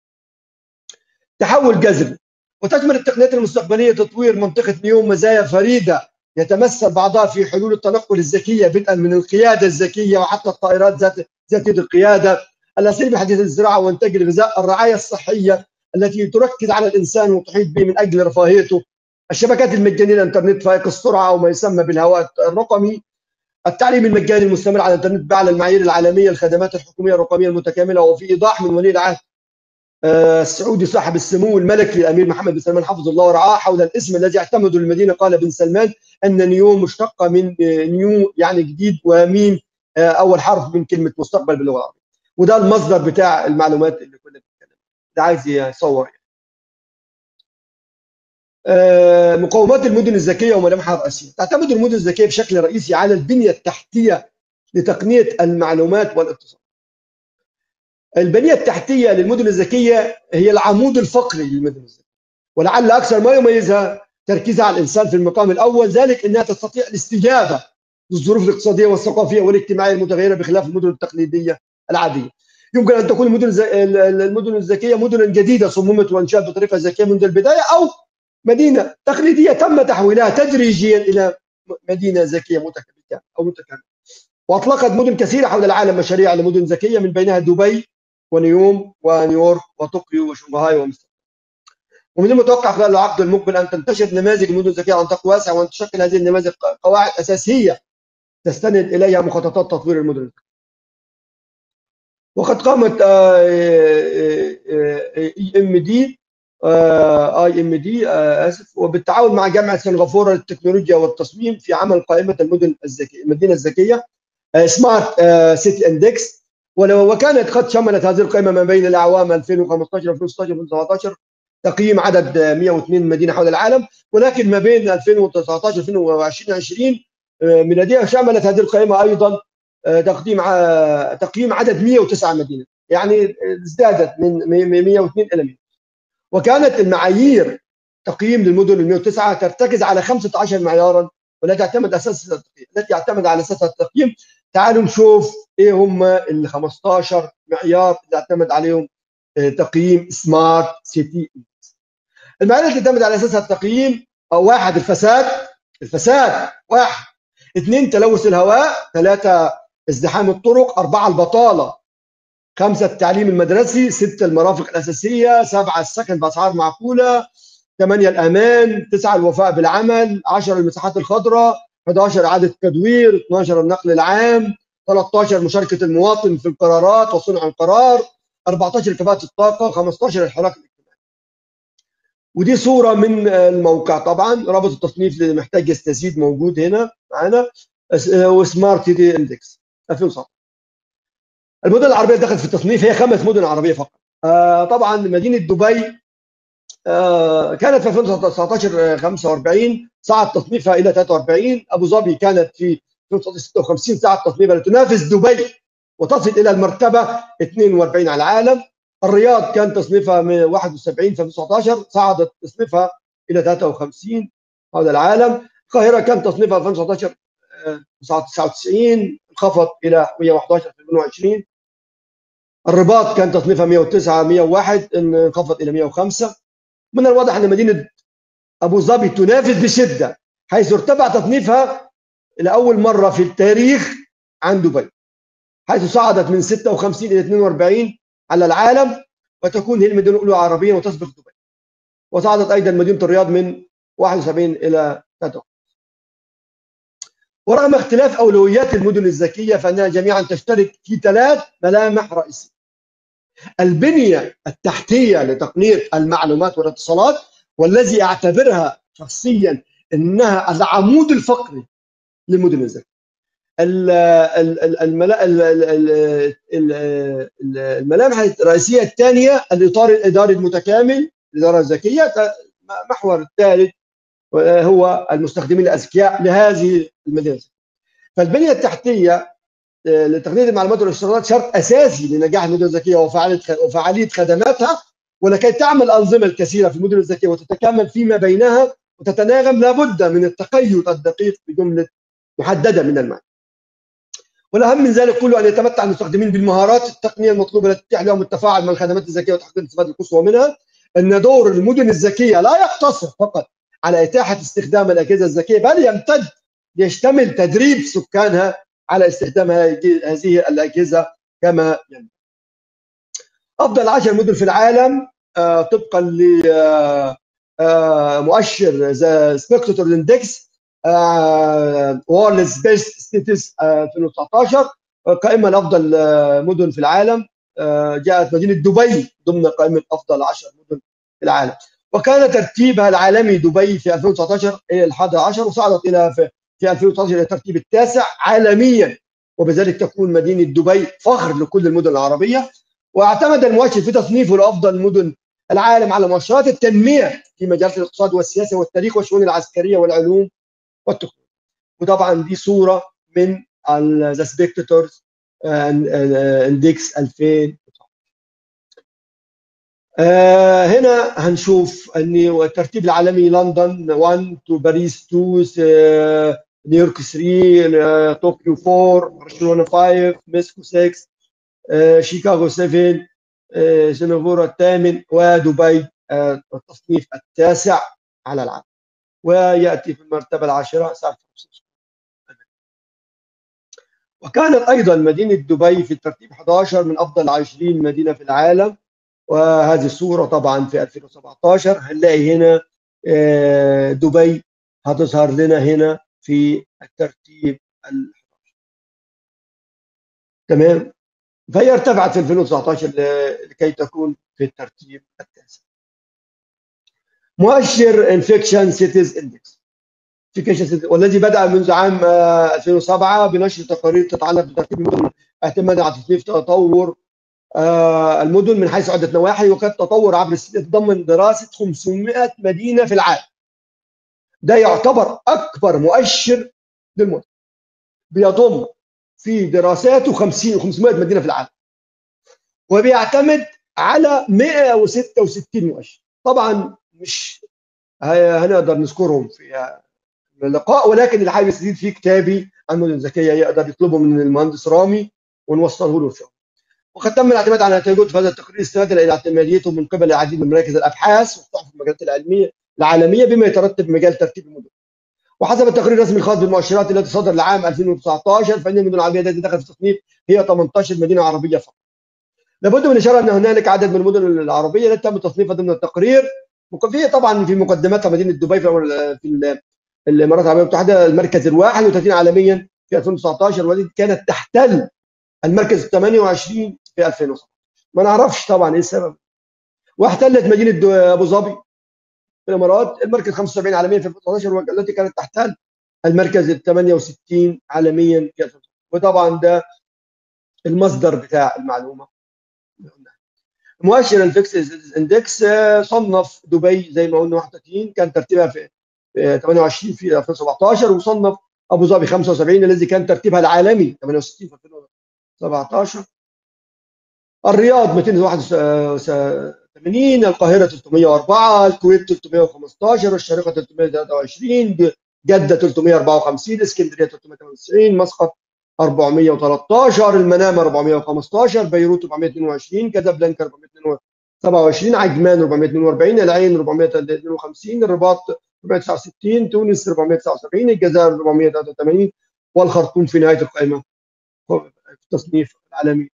تحول جذري. وتشمل التقنيات المستقبليه تطوير منطقه نيوم مزايا فريده يتمثل بعضها في حلول التنقل الذكيه بدءا من القياده الذكيه وحتى الطائرات ذاتيه القياده، الاساليب الحديثه للزراعه وانتاج الغذاء، الرعايه الصحيه التي تركز على الانسان وتحيط به من اجل رفاهيته، الشبكات المجانيه الانترنت فائق السرعه او ما يسمى بالهواء الرقمي، التعليم المجاني المستمر على الانترنت باعلى المعايير العالميه، الخدمات الحكوميه الرقميه المتكامله. وفي ايضاح من ولي العهد السعودي صاحب السمو الملكي الامير محمد بن سلمان حفظه الله ورعاه حول الاسم الذي اعتمده للمدينه، قال بن سلمان ان نيوم مشتقه من نيو يعني جديد، وميم اول حرف من كلمه مستقبل باللغه العربيه. وده المصدر بتاع المعلومات اللي كنا بنتكلم. ده عايز يصور. مقومات المدن الذكيه وملامحها الرئيسيه. تعتمد المدن الذكيه بشكل رئيسي على البنيه التحتيه لتقنيه المعلومات والاتصال. البنيه التحتيه للمدن الذكيه هي العمود الفقري للمدن الذكيه، ولعل اكثر ما يميزها تركيزها على الانسان في المقام الاول، ذلك انها تستطيع الاستجابه للظروف الاقتصاديه والثقافيه والاجتماعيه المتغيره بخلاف المدن التقليديه العاديه. يمكن ان تكون المدن الذكيه مدنا جديده صممت وانشات بطريقه ذكيه منذ البدايه، او مدينه تقليديه تم تحويلها تدريجيا الى مدينه ذكيه متكامله. واطلقت مدن كثيره حول العالم مشاريع لمدن ذكيه، من بينها دبي ونيوم ونيويورك وطوكيو وشنغهاي وامستردام. ومن المتوقع خلال العقد المقبل ان تنتشر نماذج المدن الذكيه على نطاق واسع، وان تشكل هذه النماذج قواعد اساسيه تستند اليها مخططات تطوير المدن. وقد قامت IMD اسف وبالتعاون مع جامعه سنغافوره للتكنولوجيا والتصميم في عمل قائمه المدن الذكيه، المدينه الذكيه سمارت سيتي اندكس، وكانت قد شملت هذه القائمه ما بين الاعوام 2015 2016 2017 تقييم عدد 102 مدينه حول العالم، ولكن ما بين 2019 2020 ميلاديه شملت هذه القائمه ايضا تقييم عدد 109 مدينه، يعني ازدادت من 102 الى 100. وكانت المعايير تقييم للمدن ال 109 ترتكز على 15 معيارا والتي يعتمد على اساسها التقييم. تعالوا نشوف ايه هم ال 15 معيار اللي يعتمد عليهم تقييم سمارت سيتي. المعايير اللي تعتمد على اساسها التقييم: 1 الفساد، 1 2 تلوث الهواء، 3 ازدحام الطرق، 4 البطاله، 5 التعليم المدرسي، 6 المرافق الاساسيه، 7 السكن باسعار معقوله، 8 الامان، 9 الوفاء بالعمل، 10 المساحات الخضراء، 11 اعاده التدوير، 12 النقل العام، 13 مشاركه المواطن في القرارات وصنع القرار، 14 كفاءه الطاقه، 15 الحراك الاجتماعي. ودي صوره من الموقع، طبعا رابط التصنيف اللي محتاج يستزيد موجود هنا معانا، وسمارت سيتي اندكس 2019. المدن العربيه دخلت في التصنيف هي 5 مدن عربيه فقط. طبعا مدينه دبي كانت في 2019 45 صعد تصنيفها الى 43. ابو ظبي كانت في 56 صعد تصنيفها لتنافس دبي وتصل الى المرتبه 42 على العالم. الرياض كان تصنيفها 71 في 2019 صعدت تصنيفها الى 53 حول العالم. القاهره كان تصنيفها في 2019 99 انخفض الى 111 في 2020. الرباط كان تصنيفها 109 101 انخفض الى 105. من الواضح ان مدينه ابو ظبي تنافس بشده، حيث ارتفع تصنيفها لاول مره في التاريخ عن دبي، حيث صعدت من 56 الى 42 على العالم، وتكون هي المدينه الاولى عربيا وتسبق دبي. وصعدت ايضا مدينه الرياض من 71 الى 3. ورغم اختلاف اولويات المدن الذكيه فانها جميعا تشترك في 3 ملامح رئيسيه: البنيه التحتيه لتقنيه المعلومات والاتصالات، والذي اعتبرها شخصيا انها العمود الفقري للمدن الذكيه. الملامح الرئيسيه الثانيه الاطار الاداري المتكامل للاداره الذكيه. المحور الثالث هو المستخدمين الاذكياء لهذه المدينه. فالبنيه التحتيه لتقنيه المعلومات والاتصالات شرط اساسي لنجاح المدن الذكيه وفعاليه خدماتها، ولكي تعمل الانظمه الكثيره في المدن الذكيه وتتكامل فيما بينها وتتناغم لابد من التقيد الدقيق بجمله محدده من المعنى. والاهم من ذلك كله ان يتمتع المستخدمين بالمهارات التقنيه المطلوبه التي تتيح لهم التفاعل مع الخدمات الذكيه وتحقيق الاستفاده القصوى منها. ان دور المدن الذكيه لا يقتصر فقط على اتاحه استخدام الاجهزه الذكيه، بل يشتمل تدريب سكانها على استخدام هذه الاجهزه كما ينبغي. افضل 10 مدن في العالم طبقا لمؤشر ذا سبيكتور اندكس وورلدز بيست ستيتس 2019. قائمه لافضل مدن في العالم جاءت مدينه دبي ضمن قائمه افضل 10 مدن في العالم، وكان ترتيبها العالمي دبي في 2019 الى ال11 وصعدت الى في 2019 الى الترتيب التاسع عالميا، وبذلك تكون مدينه دبي فخر لكل المدن العربيه. واعتمد المؤشر في تصنيفه لافضل مدن العالم على مؤشرات التنميه في مجالات الاقتصاد والسياسه والتاريخ والشؤون العسكريه والعلوم والتكنولوجيا. وطبعا دي صوره من ذا سبيكتاتورز اندكس 2000. هنا هنشوف ان الترتيب العالمي: لندن 1 تو باريس 2 نيويورك 3 طوكيو 4 برشلونه 5 مoscow 6 شيكاغو 7 سنغافورة 8 ودبي التصنيف التاسع على العالم، ويأتي في المرتبة 10 سان فرانسيسكو. وكانت أيضا مدينة دبي في الترتيب 11 من أفضل 20 مدينة في العالم. وهذه الصورة طبعا في 2017 هنلاقي هنا دبي هتظهر لنا هنا في الترتيب تمام. فهي ارتفعت في 2019 لكي تكون في الترتيب التاسع. مؤشر انفكشن سيتيز اندكس والذي بدأ منذ عام 2007 بنشر تقارير تتعلق بترتيب المدن اعتمادا على تصنيف تطور المدن من حيث عدة نواحي، وقد تطور عبر السنين تتضمن دراسة 500 مدينة في العالم. ده يعتبر أكبر مؤشر للمدن، بيضم في دراساته 500 مدينة في العالم، وبيعتمد على 166 مؤشر. طبعا مش هنقدر نذكرهم في اللقاء، ولكن اللي حابب يستفيد فيه كتابي عن المدن الذكيه يقدر يطلبه من المهندس رامي ونوصله له ان شاء الله. وقد تم الاعتماد على نتائجه في هذا التقرير استنادا الى اعتماديته من قبل العديد من مراكز الابحاث والصحف المجالات العلميه العالميه بما يترتب مجال ترتيب المدن. وحسب التقرير الرسمي الخاص بالمؤشرات التي صدر لعام 2019 فان المدن العربيه التي دخلت في التصنيف هي 18 مدينه عربيه فقط. لابد من الاشاره ان هنالك عدد من المدن العربيه التي تم تصنيفها ضمن التقرير، وفي طبعا في مقدمتها مدينه دبي في الامارات العربيه المتحده المركز ال31 عالميا في 2019، والتي كانت تحتل المركز ال28 في 2017. ما نعرفش طبعا ايه السبب. واحتلت مدينه ابو ظبي في الامارات المركز 75 عالميا في 2019، والتي كانت تحتل المركز ال68 عالميا في 2017. وطبعا ده المصدر بتاع المعلومه. مؤشر الفيكس اندكس صنف دبي زي ما قلنا 31، كان ترتيبها في 28 في 2017، وصنف ابو ظبي 75 الذي كان ترتيبها العالمي 68 في 2017. الرياض 281، القاهره 304، الكويت 315، الشارقه 323، جده 354، اسكندريه 398، مسقط 413، المنامه 415، بيروت 422، كازابلانكا 427، عجمان 442، العين 452، الرباط 469، تونس 479، الجزائر 483، والخرطوم في نهايه القائمه في التصنيف العالمي.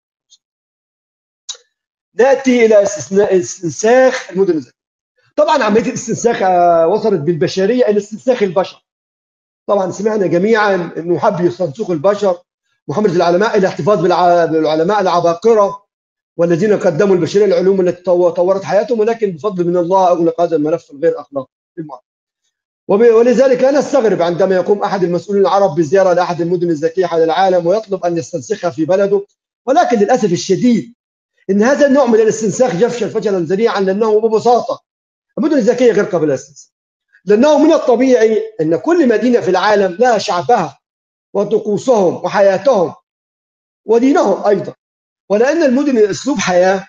ناتي الى استنساخ المدن الذكيه. طبعا عمليه الاستنساخ وصلت بالبشريه الى استنساخ البشر. طبعا سمعنا جميعا انه حب يستنسخوا البشر، محاولة العلماء الى الاحتفاظ بالعلماء العباقره والذين قدموا البشريه العلوم التي طورت حياتهم، ولكن بفضل من الله اغلق هذا الملف الغير اخلاقي. ولذلك لا نستغرب عندما يقوم احد المسؤولين العرب بزياره لاحد المدن الذكيه حول العالم ويطلب ان يستنسخها في بلده، ولكن للاسف الشديد ان هذا النوع من الاستنساخ يفشل فشلا ذريعا، لانه ببساطه المدن الذكيه غير قابله للاستنساخ، لانه من الطبيعي ان كل مدينه في العالم لها شعبها وطقوسهم وحياتهم ودينهم ايضا، ولان المدن اسلوب حياه،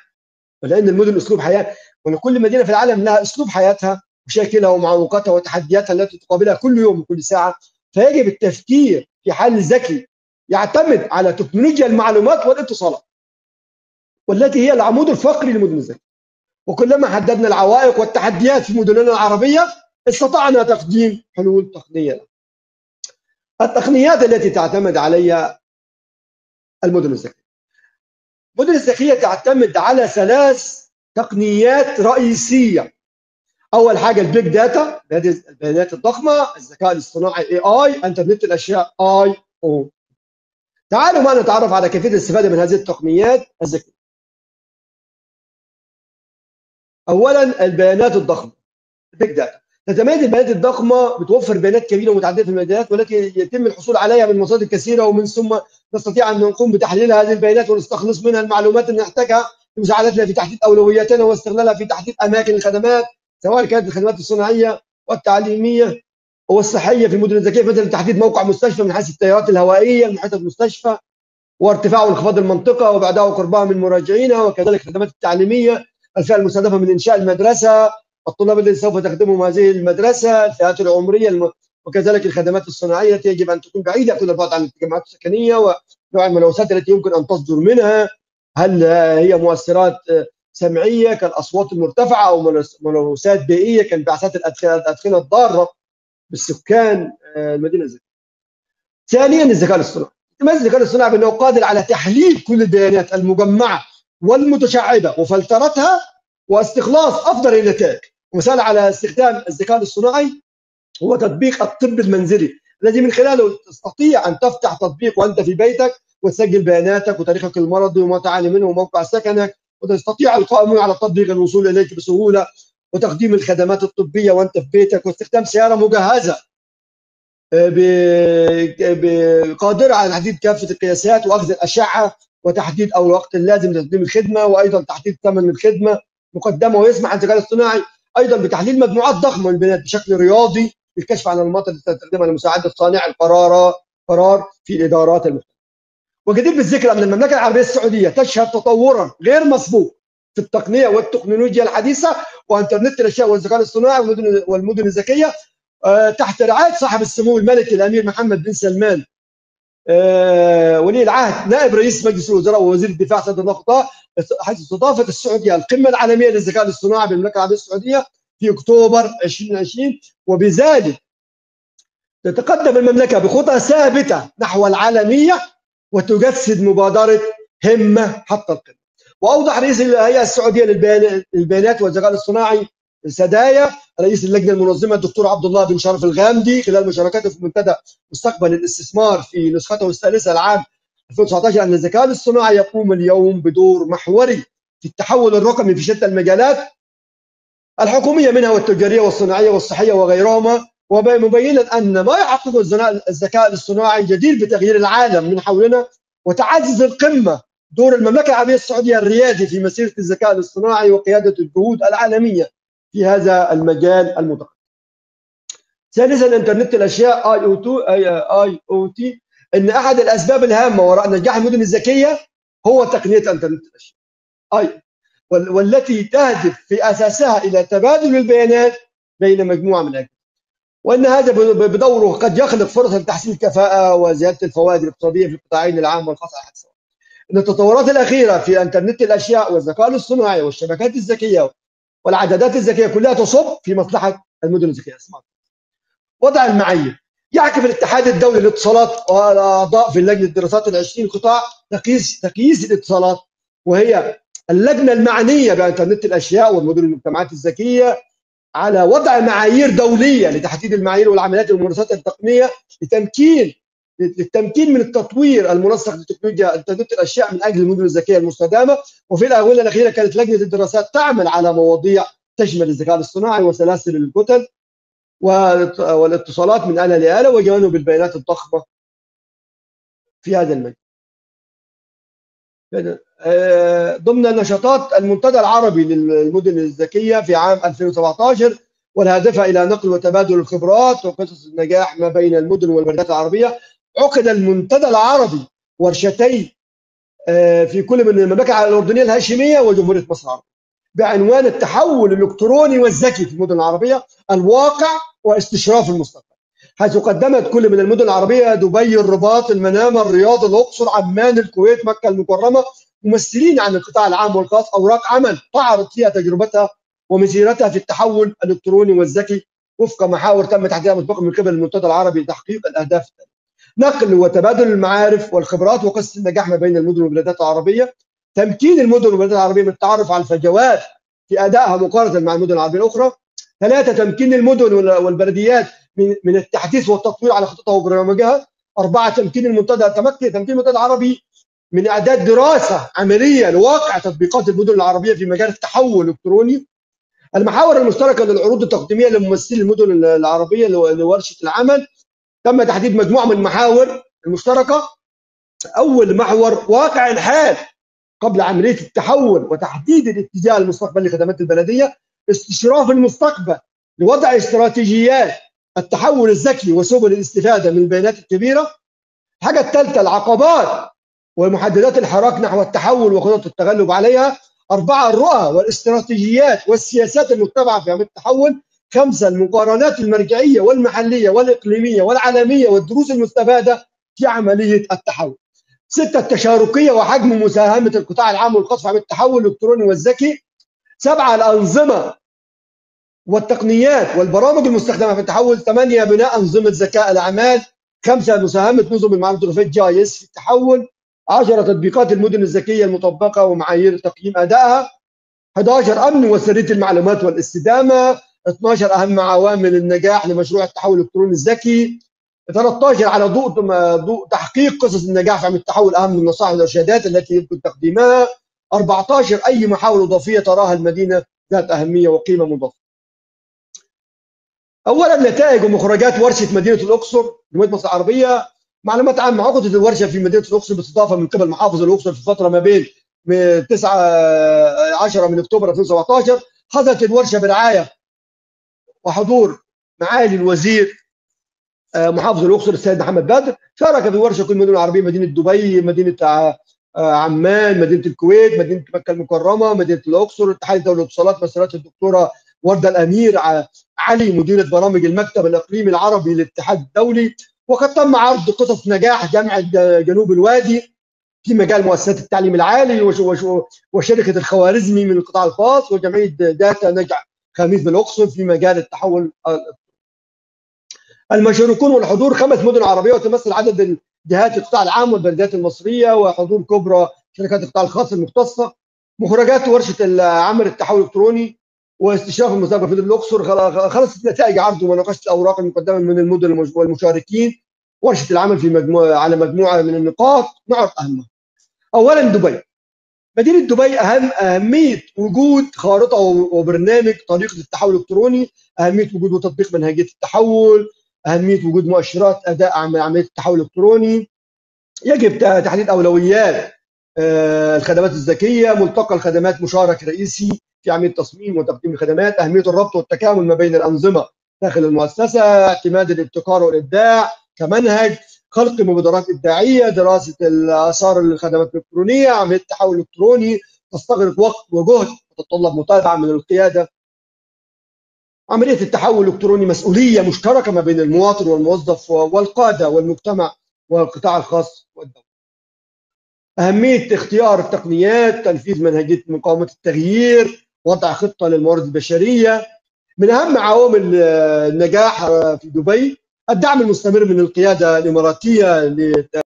وان كل مدينه في العالم لها اسلوب حياتها مشاكلها ومعوقاتها وتحدياتها التي تقابلها كل يوم وكل ساعه، فيجب التفكير في حل ذكي يعتمد على تكنولوجيا المعلومات والاتصالات، والتي هي العمود الفقري للمدن الذكيه. وكلما حددنا العوائق والتحديات في مدننا العربيه استطعنا تقديم حلول تقنيه. التقنيات التي تعتمد عليها المدن الذكيه. المدن الذكيه تعتمد على 3 تقنيات رئيسيه. اول حاجه البيج داتا، البيانات الضخمه، الذكاء الاصطناعي AI، انترنت الاشياء IO. تعالوا ما نتعرف على كيفيه الاستفاده من هذه التقنيات الذكيه. اولا البيانات الضخمه، البيج داتا. تتميز البيانات الضخمه بتوفر بيانات كبيره ومتعدده في المجالات، والتي يتم الحصول عليها من مصادر كثيره، ومن ثم نستطيع ان نقوم بتحليل هذه البيانات ونستخلص منها المعلومات اللي نحتاجها لمساعدتنا في تحديد اولوياتنا واستغلالها في تحديد اماكن الخدمات، سواء كانت الخدمات الصناعيه والتعليميه والصحيه في المدن الذكيه، مثل تحديد موقع مستشفى من حيث التيارات الهوائيه المحيطه بالمستشفى وارتفاع وانخفاض المنطقه وبعدها وقربها من مراجعينها، وكذلك الخدمات التعليميه، الفئه المستهدفه من انشاء المدرسه، الطلاب الذين سوف تخدمهم هذه المدرسه، الفئات العمريه، وكذلك الخدمات الصناعيه التي يجب ان تكون بعيده كل البعد عن التجمعات السكنيه، ونوع الملوثات التي يمكن ان تصدر منها، هل هي مؤثرات سمعيه كالاصوات المرتفعه او ملوثات بيئيه كانبعاثات الادخنه الضاره بالسكان المدينه الذكيه. ثانيا الذكاء الاصطناعي. يتميز الذكاء الاصطناعي بانه قادر على تحليل كل البيانات المجمعه والمتشعبه وفلترتها واستخلاص افضل النتائج. ومثال على استخدام الذكاء الاصطناعي هو تطبيق الطب المنزلي، الذي من خلاله تستطيع ان تفتح تطبيق وانت في بيتك وتسجل بياناتك وتاريخك المرضي وما تعاني منه وموقع سكنك، وتستطيع القائمون على التطبيق الوصول اليك بسهوله، وتقديم الخدمات الطبيه وانت في بيتك، واستخدام سياره مجهزه قادره على تحديد كافه القياسات واخذ الاشعه وتحديد اول وقت اللازم لتقديم الخدمه، وايضا تحديد ثمن الخدمه مقدمه. ويسمح الذكاء الاصطناعي ايضا بتحليل مجموعات ضخمه من البيانات بشكل رياضي للكشف عن الانماط التي تستخدمها لمساعده صانع القرار في الادارات المختلفه. وجدير بالذكر ان المملكه العربيه السعوديه تشهد تطورا غير مسبوق في التقنيه والتكنولوجيا الحديثه وانترنت الاشياء والذكاء الاصطناعي والمدن الذكيه تحت رعايه صاحب السمو الملكي الامير محمد بن سلمان ولي العهد نائب رئيس مجلس الوزراء ووزير الدفاع سيد الله الخطاب، حيث استضافت السعوديه القمه العالميه للذكاء الاصطناعي بالمملكه العربيه السعوديه في اكتوبر 2020، وبذلك تتقدم المملكه بخطى ثابته نحو العالميه وتجسد مبادره همه حتى القمه. واوضح رئيس الهيئه السعوديه للبيانات والذكاء الاصطناعي سدايا رئيس اللجنه المنظمه الدكتور عبد الله بن شرف الغامدي خلال مشاركته في منتدى مستقبل الاستثمار في نسخته الثالثه العام 2019 ان الذكاء الاصطناعي يقوم اليوم بدور محوري في التحول الرقمي في شتى المجالات الحكوميه منها والتجاريه والصناعيه والصحيه وغيرهما، ومبينا ان ما يحققه الذكاء الاصطناعي جدير بتغيير العالم من حولنا وتعزز القمه دور المملكه العربيه السعوديه الريادي في مسيره الذكاء الاصطناعي وقياده الجهود العالميه في هذا المجال المتقدم. ثالثا انترنت الاشياء اي او تي، ان احد الاسباب الهامه وراء نجاح المدن الذكيه هو تقنيه انترنت الاشياء والتي تهدف في اساسها الى تبادل البيانات بين مجموعه من الاجهزه، وان هذا بدوره قد يخلق فرص لتحسين الكفاءه وزياده الفوائد الاقتصاديه في القطاعين العام والخاص على حد سواء. ان التطورات الاخيره في انترنت الاشياء والذكاء الاصطناعي والشبكات الذكيه والعدادات الذكيه كلها تصب في مصلحه المدن الذكيه. وضع المعايير، يعكف الاتحاد الدولي للاتصالات والاعضاء في لجنه دراسات ال20 قطاع تقييس الاتصالات، وهي اللجنه المعنيه بانترنت الاشياء والمدن المجتمعات الذكيه، على وضع معايير دوليه لتحديد المعايير والعمليات والممارسات التقنيه للتمكين من التطوير المنسق لتكنولوجيا انترنت الاشياء من اجل المدن الذكيه المستدامه. وفي الاونه الاخيره كانت لجنه الدراسات تعمل على مواضيع تشمل الذكاء الاصطناعي وسلاسل الكتل والاتصالات من آلة لآلة وجوانب البيانات الضخمة في هذا المجال. ضمن نشاطات المنتدى العربي للمدن الذكية في عام 2017 والهادفة إلى نقل وتبادل الخبرات وقصص النجاح ما بين المدن والبلدات العربية، عقد المنتدى العربي ورشتين في كل من المملكة الأردنية الهاشمية وجمهورية مصر العربية بعنوان التحول الإلكتروني والذكي في المدن العربية الواقع واستشراف المستقبل، حيث قدمت كل من المدن العربية دبي، الرباط، المنامة، الرياض، الأقصر، عمان، الكويت، مكة المكرمة ممثلين عن القطاع العام والخاص أوراق عمل تعرض فيها تجربتها ومسيرتها في التحول الإلكتروني والذكي وفق محاور تم تحديدها مسبقا من قبل المنتدى العربي لتحقيق الأهداف التالية: نقل وتبادل المعارف والخبرات وقصة النجاح ما بين المدن والبلدات العربية، تمكين المدن والبلدات العربية من التعرف على الفجوات في أدائها مقارنة مع المدن العربية الأخرى. 3. تمكين المدن والبلديات من التحديث والتطوير على خططها وبرامجها. 4. تمكين المنتدى العربي من إعداد دراسة عملية لواقع تطبيقات المدن العربية في مجال التحول الإلكتروني. المحاور المشتركة للعروض التقديمية لممثلي المدن العربية لورشة العمل، تم تحديد مجموعة من المحاور المشتركة. أول محور واقع الحال قبل عملية التحول وتحديد الاتجاه المستقبلي لخدمات البلدية. استشراف المستقبل لوضع استراتيجيات التحول الذكي وسبل الاستفادة من البيانات الكبيرة. الحاجة الثالثة العقبات ومحددات الحراك نحو التحول وخطط التغلب عليها. 4. الرؤى والاستراتيجيات والسياسات المتبعة في عملية التحول. 5. المقارنات المرجعية والمحلية والإقليمية والعالمية والدروس المستفادة في عملية التحول. 6. التشاركية وحجم مساهمة القطاع العام والخاص في عملية التحول الإلكتروني والذكي. 7. الأنظمة والتقنيات والبرامج المستخدمة في التحول. 8. بناء أنظمة ذكاء الأعمال. 5. مساهمة نظم المعلومات الوظيفية GIS في التحول. 10. تطبيقات المدن الذكية المطبقة ومعايير تقييم أدائها. 11. أمن وسرية المعلومات والاستدامة. 12. أهم عوامل النجاح لمشروع التحول الإلكتروني الذكي. 13 على ضوء تحقيق قصص النجاح في عمل التحول اهم من النصائح والارشادات التي يمكن تقديمها. 14 اي محاور اضافيه تراها المدينه ذات اهميه وقيمه مضافه. اولا نتائج ومخرجات ورشه مدينه الاقصر جمهوريه مصر العربيه. معلومات عامه: عقدت الورشه في مدينه الاقصر باستضافه من قبل محافظ الاقصر في الفتره ما بين 9 من اكتوبر 2017. حظت الورشه برعايه وحضور معالي الوزير محافظ الاقصر السيد محمد بدر. شارك في الورشه كل المدن العربيه: مدينه دبي، مدينه عمان، مدينه الكويت، مدينه مكه المكرمه، مدينه الاقصر. اتحاد الدوله للاتصالات مسؤولات الدكتوره ورده الامير علي مديره برامج المكتب الاقليمي العربي للاتحاد الدولي. وقد تم عرض قصص نجاح جامعه جنوب الوادي في مجال مؤسسات التعليم العالي وشركه الخوارزمي من القطاع الخاص وجمعيه داتا نجع خميس بالاقصر في مجال التحول. المشاركون والحضور: 5 مدن عربيه وتمثل عدد جهات القطاع العام والبلديات المصريه وحضور كبرى شركات القطاع الخاص المختصه. مخرجات ورشه العمل التحول الالكتروني واستشراف المسابقه في الاقصر. خلصت نتائج عرض ومناقشه الاوراق المقدمه من المدن والمشاركين. ورشه العمل في على مجموعه من النقاط نعرض اهمها. اولا دبي. مدينه دبي اهميه وجود خارطه وبرنامج طريقه التحول الالكتروني، اهميه وجود وتطبيق منهجيه التحول، اهميه وجود مؤشرات اداء عمليه التحول الالكتروني. يجب تحديد اولويات الخدمات الذكيه. ملتقى الخدمات مشارك رئيسي في عمليه تصميم وتقديم الخدمات. اهميه الربط والتكامل ما بين الانظمه داخل المؤسسه. اعتماد الابتكار والابداع كمنهج. خلق مبادرات ابداعيه. دراسه الاثار للخدمات الالكترونيه. عمليه التحول الالكتروني تستغرق وقت وجهد وتتطلب متابعه من القياده. عمليه التحول الالكتروني مسؤوليه مشتركه ما بين المواطن والموظف والقاده والمجتمع والقطاع الخاص والدوله. اهميه اختيار التقنيات. تنفيذ منهجيه مقاومه التغيير. وضع خطه للموارد البشريه. من اهم عوامل النجاح في دبي الدعم المستمر من القياده الاماراتيه